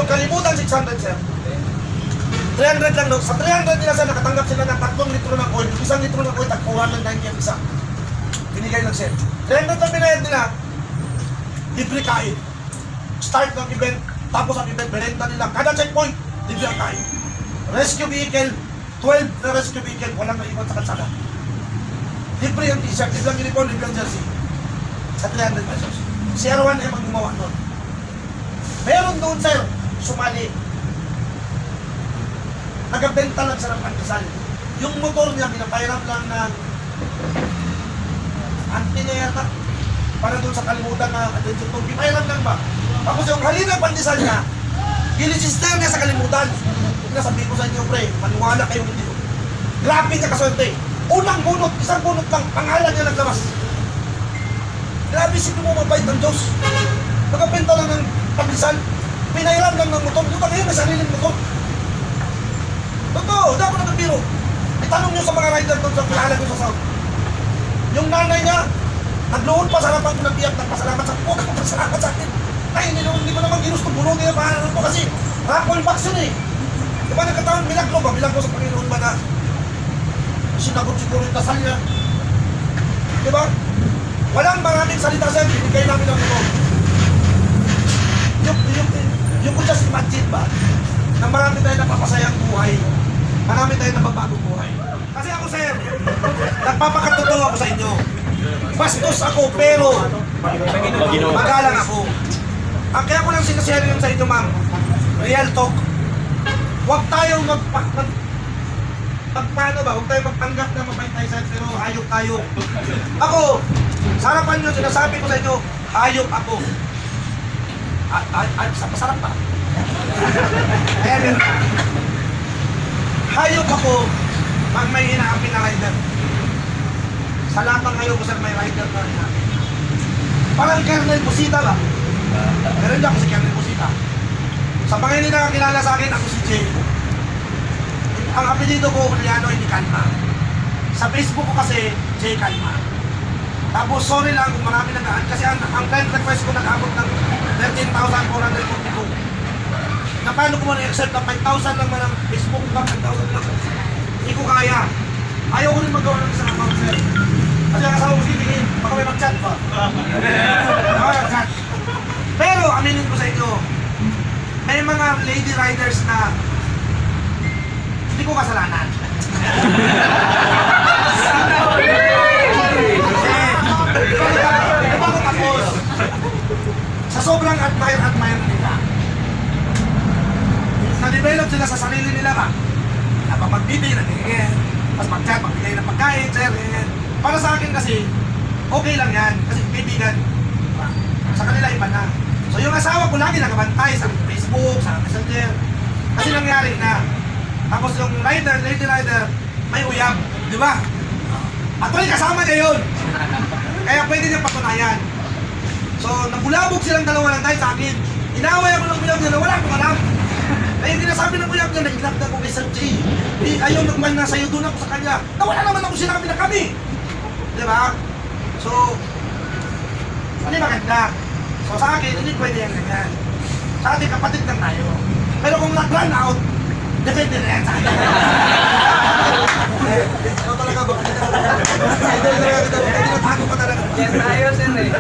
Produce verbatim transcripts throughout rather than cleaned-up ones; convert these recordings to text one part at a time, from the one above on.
kalimutan six hundred, sir. three hundred lang, no? Sa three hundred nila, sir, nakatanggap sila ng tatlong litro ng oil. Isang litro ng oil, tagpuhan ng nine years isa. Binigay lang, sir. three hundred lang binayad nila. Libre kain. Start ng event, tapos ang event, berenta nila. Kada checkpoint, libre ang kain. Rescue vehicle, twelve na rescue vehicle, walang naiwan sa kalsada. Libre ang t-shirt, libre ang uniform, libre ang jersey. Sa three hundred pesos. Si R one M ang gumawa nun. Meron doon, sir, sumali. Nagabenta lang siya ng pandesal. Yung motor niya, pinapairam lang ng antineta para doon sa kalimutan na attention to. Pinapairam lang ba? Tapos yung halina pandesal niya, ilisister niya sa kalimutan. Nasabi ko sa inyo, pre, maniwala kayo hindi. Grabe niya kaswerte. Unang bunot, isang bunot lang, pangalan niya naglabas. Grabe si mo mabait ng Diyos. Nagabenta lang ng pandesal. Pinairam lang ng motor. Buta ngayon, may sariling motor. Totoo, hindi ako nagabiro. Itanong nyo sa mga rider doon sa kilala ko sa South. Yung nanay niya, nagluhod pa sa harapan ko ng biyak, nagpasalamat sa po, nagpasalamat sa akin. Ay, hindi, hindi ko naman ginusto bulo nila pahanan ko kasi raffle box yun eh. Diba nagkataon, milagro ba? Milagro sa Panginoon ba na sinagot siguro yung dasal niya? Diba? Walang maraming salita sa'yo, binigay namin ang ito. Yung, yung, yung ko just imagine ba, na marami tayo napapasayang buhay, marami tayo napapagong buhay. Kasi ako, sir, nagpapakatotoo ako sa inyo. Bastos ako, pero magalang ako. Ang kaya ko lang sinashare yun sa inyo, ma'am, real talk. Huwag tayong magpa... Mag, magpaano ba? Huwag tayong magpanggap na mabait tayo, sir, pero hayop tayo. Ako, sa harapan nyo, sinasabi ko sa inyo, hayop ako. Ay, ay, ay, masarap pa. Ayan, hayop ako pag may hinaapin na rider. Sa lahat ng hayop ko, sir, may rider na hinaapin. Parang Colonel Busita ba? Pero hindi ako si Colonel Busita. Sa mga hindi nakakilala sa akin, ako si Jay. Ang apelido ko, Juliano, hindi Kalma. Sa Facebook ko kasi, Jay Kalma. Tapos, sorry lang kung marami nagaan. Kasi ang, ang client request ko nag-abot ng thirteen thousand four hundred forty-two. Na paano ko man i-accept na five thousand lang man ang Facebook ko, five thousand lang. Hindi ko kaya. Ayaw ko rin magawa ng isang account, sir. Kasi ang asawa ko sitingin, baka may mag-chat pa. Baka mag-chat. Pero, aminin ko sa inyo, may mga lady riders na hindi ko kasalanan. Kasi, bago tapos, sa sobrang admire-admire nila, na-develop sila sa sarili nila ba? Napapag-bibig, nagiging, mas mag-chat, magbigay ng pagkain, sir, para sa akin kasi, okay lang yan, kasi kaibigan, sa kanila iba na. So yung asawa ko lagi nakabantay sa Facebook, sa Messenger. Kasi nangyari na. Tapos yung rider, lady rider, may uyab, di ba? At may kasama niya yun. Kaya pwede niya patunayan. So nabulabog silang dalawa lang tayo sa akin. Inaway ako ng uyab niya na wala akong alam. Kaya yung sinasabi ng uyab niya, nag-ilap na ako kay Sir Jay. Eh, ayaw nagman na sa'yo, doon ako sa kanya. Na wala naman ako sinabi na kami. Di ba? So, ano yung maganda? So sa akin, hindi pwede yan ganyan. Sa ating kapatid lang tayo. Pero kung nag-run out, depende na yan sa akin. Ito talaga ba? Tinatago ka talaga. Yes, tayo, sir eh.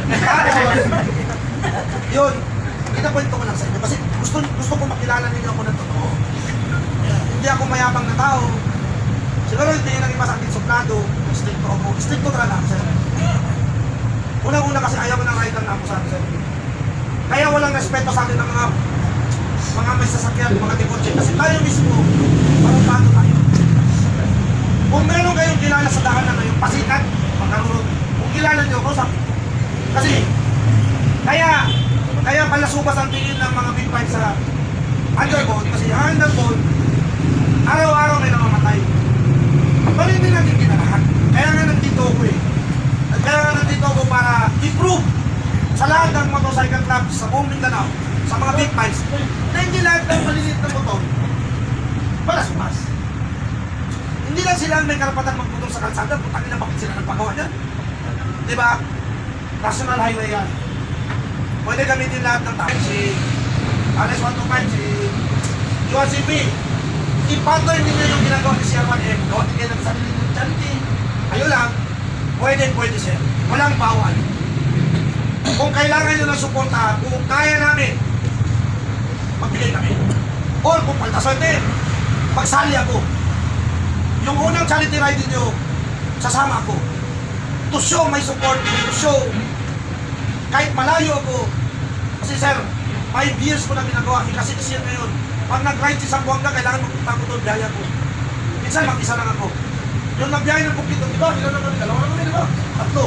Yun, kinakwento ko lang sa inyo. Kasi gusto, gusto ko makilala ninyo ako ng totoo. Hindi ako mayabang na tao. Siguro hindi nang iba sa akin suplado. Stricto ako. Stricto talaga, sir. Unang-una kasi ayaw ko ng rider na ako sa akin, sir. Kaya walang respeto sa atin ng mga mga may sasakyan, mga dekotse. Kasi tayo mismo, parang paano tayo. Kung meron kayong kilala sa daanan na yung pasikat, magkarunod. Kung kilala nyo ako, sabi. Kasi, kaya, kaya pala subas ang tingin ng mga big bike sa underboard. Kasi ang underboard, araw-araw may namamatay. Pero hindi natin kinalahan. Kaya nga nandito ako eh. Kaya nga nandito ako para improve sa lahat ng motorcycle clubs sa buong Mindanao, sa mga big bikes, na hindi lahat ng maliliit na motor para sumas. Hindi lang sila may karapatan magputol sa kalsada, putangin na bakit sila nagpagawa dyan. Diba? National highway yan. Pwede gamitin lahat ng taxi, Alex one two five, si Juan C P. I-pattern ninyo yung ginagawa ni C R one M. Gawa din kayo ng sarili ng charity. Ayun lang, pwede, pwede sir. Walang bawal. Kung kailangan nyo ng suporta, kung kaya namin, magbigay kami. Or kung paltaswerte, pagsali ako. Yung unang charity ride nyo, sasama ako. To show my support, to show, kahit malayo ako. Kasi sir, five years ko na ginagawa, kasi year ngayon. Pag nag-ride si Sambuanga, kailangan magpunta ko doon, biyaya ko. Minsan mag-isa lang ako. Yung nagbiyahe ng Bukid doon, di ba? Ilan na kami, dalawa na kami, di ba? Tatlo.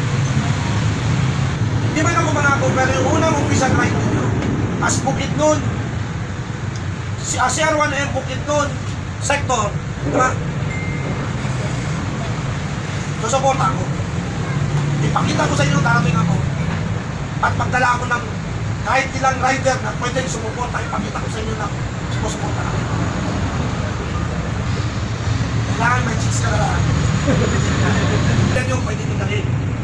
Hindi man ako manako, pero yung unang umpisang ride ninyo, as Bukid noon, si C R one M Bukid noon, sector, di ba? Susuporta ako. Ipakita ko sa inyo, darating ako. At magdala ako ng kahit ilang rider na pwedeng sumuporta, ipakita ko sa inyo na sumusuporta namin. Kailangan may cheese ka na lang. Yan yung pwede nyo dalhin.